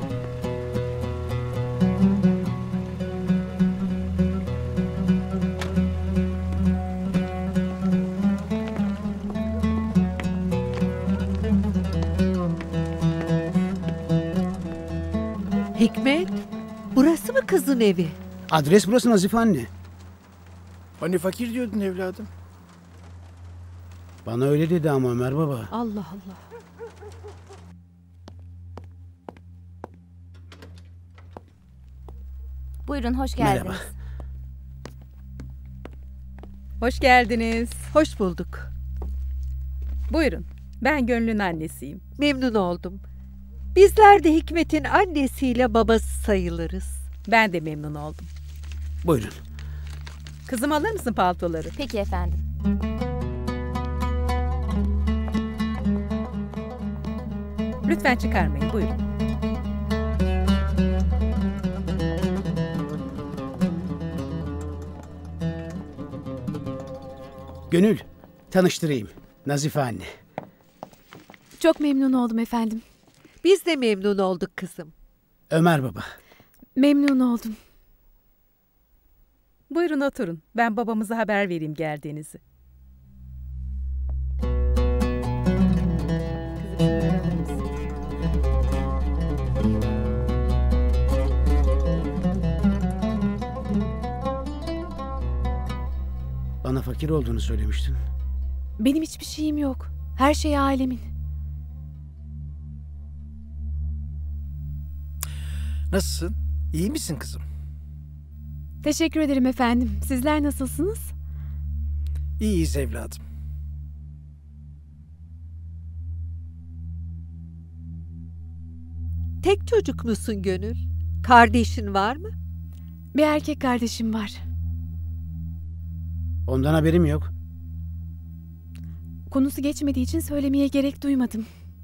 Hikmet, burası mı kızın evi? Adres burası Nazife anne. Hani fakir diyordun evladım. Bana öyle dedi ama Ömer baba. Allah Allah. Buyurun, hoş geldiniz. Merhaba. Hoş geldiniz. Hoş bulduk. Buyurun. Ben Gönül'ün annesiyim. Memnun oldum. Bizler de Hikmet'in annesiyle babası sayılırız. Ben de memnun oldum. Buyurun. Kızım, alır mısın paltoları? Peki efendim. Lütfen çıkarmayın. Buyurun. Gönül, tanıştırayım. Nazife anne. Çok memnun oldum efendim. Biz de memnun olduk kızım. Ömer baba. Memnun oldum. Buyurun oturun. Ben babamıza haber vereyim geldiğinizi. Kızım, şunları alır mısın? Bana fakir olduğunu söylemiştin. Benim hiçbir şeyim yok. Her şey ailemin. Nasılsın? İyi misin kızım? Teşekkür ederim efendim. Sizler nasılsınız? İyiyiz evladım. Tek çocuk musun Gönül? Kardeşin var mı? Bir erkek kardeşim var. Ondan haberim yok. Konusu geçmediği için söylemeye gerek duymadım.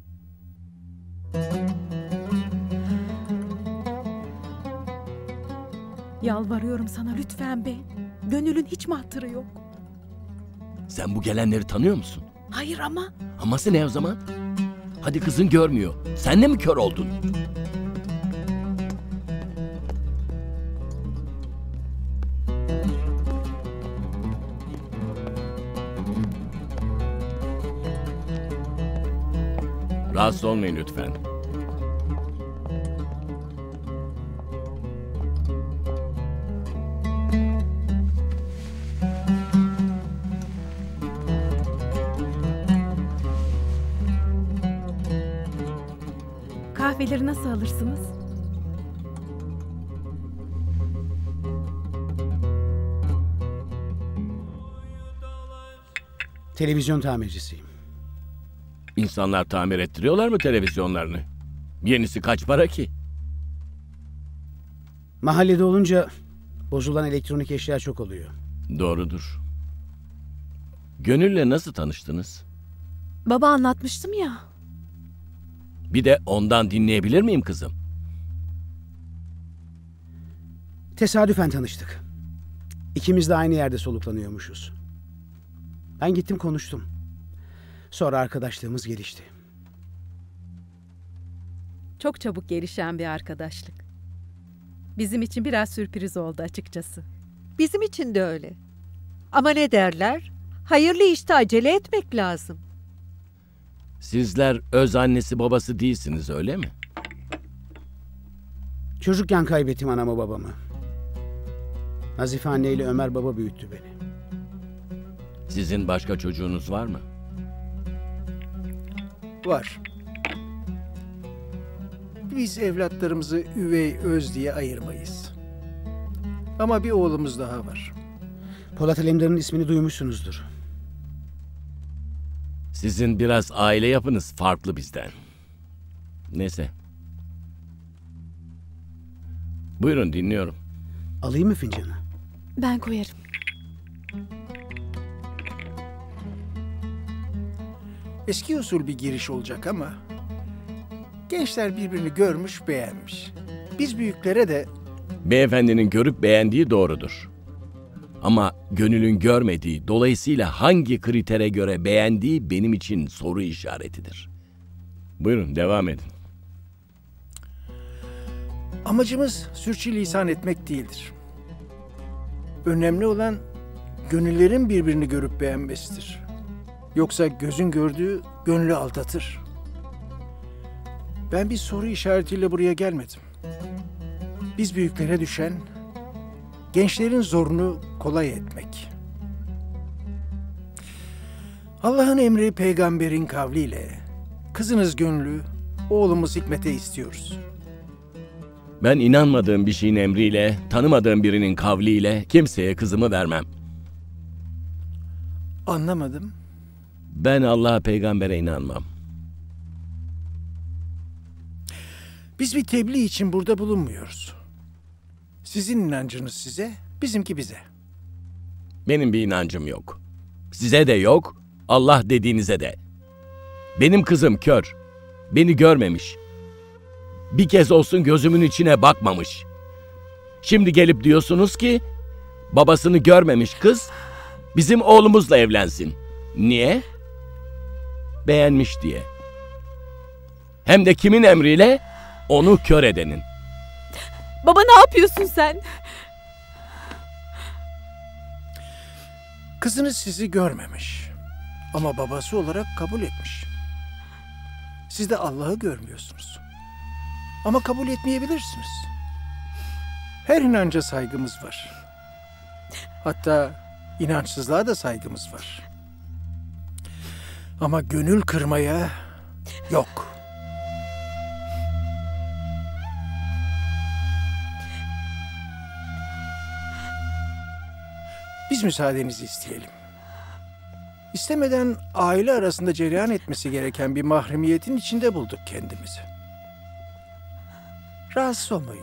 Yalvarıyorum sana lütfen be. Gönül'ün hiç mi hatırı yok? Sen bu gelenleri tanıyor musun? Hayır ama. Aması ne o zaman? Hadi kızın görmüyor. Sen de mi kör oldun? Rahatsız olmayın lütfen. Kahveleri nasıl alırsınız? Televizyon tamircisiyim. İnsanlar tamir ettiriyorlar mı televizyonlarını? Yenisi kaç para ki? Mahallede olunca bozulan elektronik eşya çok oluyor. Doğrudur. Gönül'le nasıl tanıştınız? Baba anlatmıştım ya. Bir de ondan dinleyebilir miyim kızım? Tesadüfen tanıştık. İkimiz de aynı yerde soluklanıyormuşuz. Ben gittim konuştum. Sonra arkadaşlığımız gelişti. Çok çabuk gelişen bir arkadaşlık. Bizim için biraz sürpriz oldu açıkçası. Bizim için de öyle. Ama ne derler? Hayırlı işte acele etmek lazım. Sizler öz annesi babası değilsiniz, öyle mi? Çocukken kaybettim anamı babamı. Nazife anne ile Ömer baba büyüttü beni. Sizin başka çocuğunuz var mı? Var. Biz evlatlarımızı üvey öz diye ayırmayız. Ama bir oğlumuz daha var. Polat Alemdar'ın ismini duymuşsunuzdur. Sizin biraz aile yapınız farklı bizden. Neyse. Buyurun, dinliyorum. Alayım mı fincanı? Ben koyarım. Eski usul bir giriş olacak ama gençler birbirini görmüş, beğenmiş. Biz büyüklere de Beyefendinin görüp beğendiği doğrudur. Ama Gönül'ün görmediği, dolayısıyla hangi kritere göre beğendiği benim için soru işaretidir. Buyurun, devam edin. Amacımız sürçülisan etmek değildir. Önemli olan gönüllerin birbirini görüp beğenmesidir. Yoksa gözün gördüğü gönlü aldatır. Ben bir soru işaretiyle buraya gelmedim. Biz büyüklere düşen gençlerin zorunu kolay etmek. Allah'ın emri peygamberin kavliyle kızınız Gönlü, oğlumuz Hikmet'e istiyoruz. Ben inanmadığım bir şeyin emriyle, tanımadığım birinin kavliyle kimseye kızımı vermem. Anlamadım. Ben Allah'a, peygambere inanmam. Biz bir tebliğ için burada bulunmuyoruz. Sizin inancınız size, bizimki bize. Benim bir inancım yok. Size de yok, Allah dediğinize de. Benim kızım kör. Beni görmemiş. Bir kez olsun gözümün içine bakmamış. Şimdi gelip diyorsunuz ki babasını görmemiş kız bizim oğlumuzla evlensin. Niye? Beğenmiş diye. Hem de kimin emriyle? Onu kör edenin. Baba ne yapıyorsun sen? Kızınız sizi görmemiş. Ama babası olarak kabul etmiş. Siz de Allah'ı görmüyorsunuz. Ama kabul etmeyebilirsiniz. Her inanca saygımız var. Hatta inançsızlığa da saygımız var. Ama gönül kırmaya yok. Biz müsaadenizi isteyelim. İstemeden aile arasında cereyan etmesi gereken bir mahremiyetin içinde bulduk kendimizi. Rahatsız olmayın.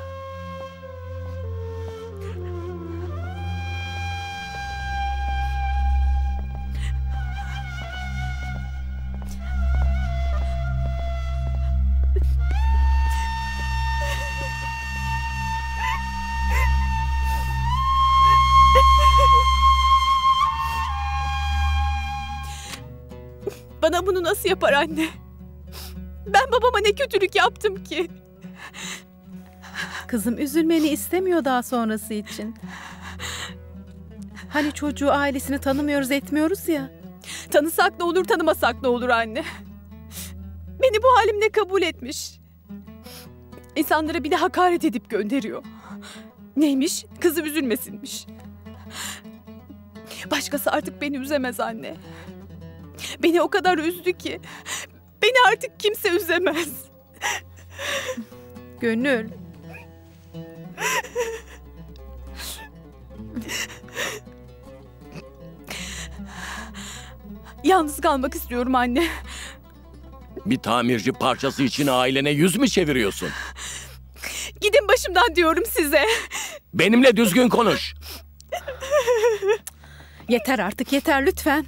Bana bunu nasıl yapar anne? Ben babama ne kötülük yaptım ki? Kızım üzülmeni istemiyor daha sonrası için. Hani çocuğu, ailesini tanımıyoruz, etmiyoruz ya. Tanısak ne olur, tanımasak ne olur anne? Beni bu halimle kabul etmiş. İnsanlara bir de hakaret edip gönderiyor. Neymiş? Kızım üzülmesinmiş. Başkası artık beni üzemez anne. Beni o kadar üzdü ki beni artık kimse üzemez. Gönül. Yalnız kalmak istiyorum anne. Bir tamirci parçası için ailene yüz mü çeviriyorsun? Gidin başımdan diyorum size. Benimle düzgün konuş. Yeter artık, yeter lütfen.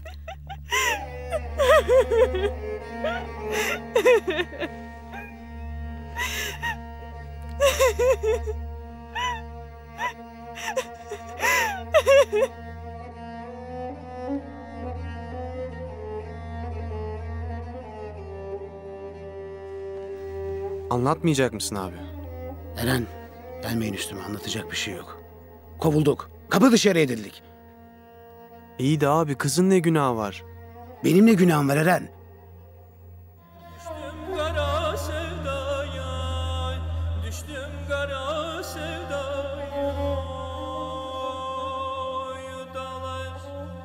Anlatmayacak mısın abi? Eren, gelmeyin üstüme, anlatacak bir şey yok. Kovulduk. Kapı dışarı edildik. İyi de abi, kızın ne günahı var? Benim ne günahım var Eren? Düştüm kara sevdaya, düştüm kara sevdaya, dağlar.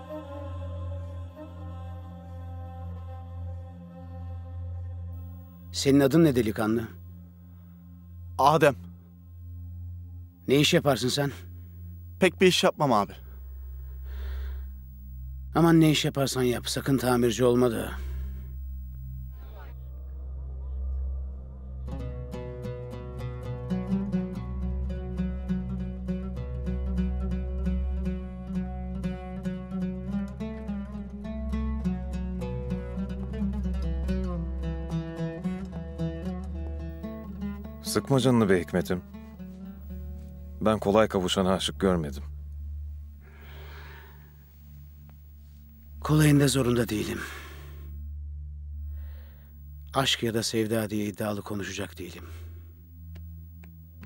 Senin adın ne delikanlı? Adem. Ne iş yaparsın sen? Pek bir iş yapmam abi. Aman ne iş yaparsan yap, sakın tamirci olma da. Sıkma canını be Hikmet'im. Ben kolay kavuşan aşık görmedim. Kolayında zorunda değilim. Aşk ya da sevda diye iddialı konuşacak değilim.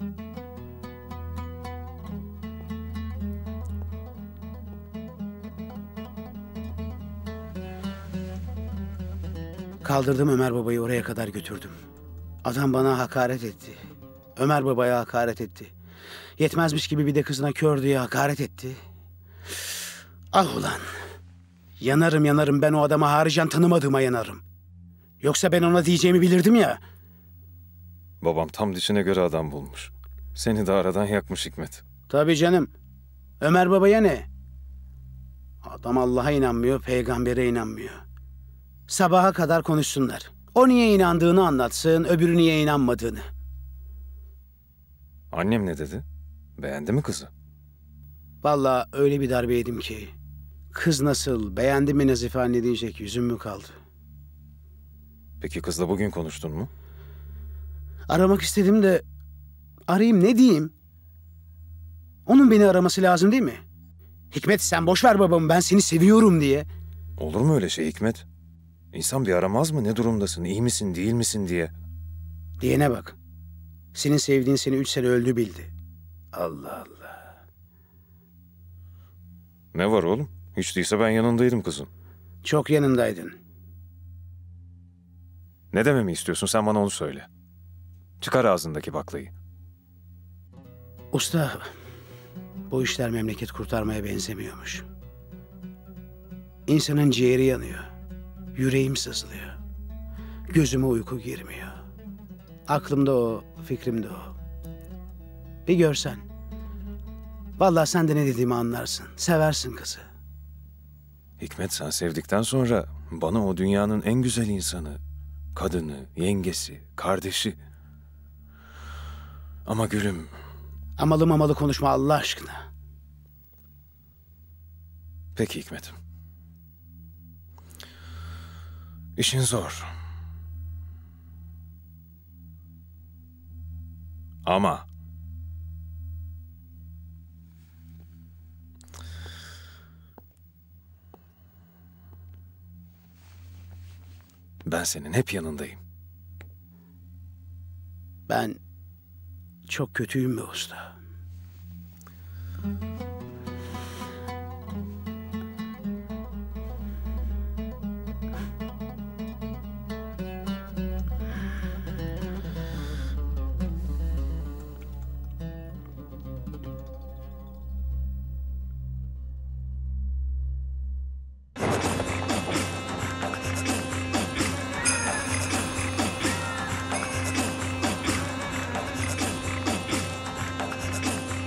Kaldırdım Ömer babayı, oraya kadar götürdüm. Adam bana hakaret etti. Ömer babaya hakaret etti. Yetmezmiş gibi bir de kızına kör diye hakaret etti. Ah ulan. Yanarım yanarım, ben o adama haricen tanımadığıma yanarım. Yoksa ben ona diyeceğimi bilirdim ya. Babam tam dişine göre adam bulmuş. Seni de aradan yakmış Hikmet. Tabii canım. Ömer babaya ne? Adam Allah'a inanmıyor, peygambere inanmıyor. Sabaha kadar konuşsunlar. O niye inandığını anlatsın, öbürü niye inanmadığını. Annem ne dedi? Beğendi mi kızı? Vallahi öyle bir darbe yedim ki. Kız nasıl, beğendi mi Nazife anne diyecek yüzüm mü kaldı? Peki kızla bugün konuştun mu? Aramak istedim de arayayım ne diyeyim? Onun beni araması lazım değil mi? Hikmet sen boş ver babamı, ben seni seviyorum diye. Olur mu öyle şey Hikmet? İnsan bir aramaz mı ne durumdasın, iyi misin, değil misin diye? Diyene bak. Senin sevdiğin seni 3 sene öldü bildi. Allah Allah. Ne var oğlum? Hiç değilse ben yanındaydım kızın. Çok yanındaydın. Ne dememi istiyorsun, sen bana onu söyle. Çıkar ağzındaki baklayı. Usta, bu işler memleket kurtarmaya benzemiyormuş. İnsanın ciğeri yanıyor. Yüreğim sızlıyor. Gözüme uyku girmiyor. Aklımda o, fikrimde o. Bir görsen. Vallahi sen de ne dediğimi anlarsın. Seversin kızı. Hikmet sen sevdikten sonra bana o dünyanın en güzel insanı, kadını, yengesi, kardeşi. Ama gülüm... Amalı mamalı konuşma Allah aşkına. Peki Hikmet'im. İşin zor. Ama... ben senin hep yanındayım. Ben çok kötüyüm be usta.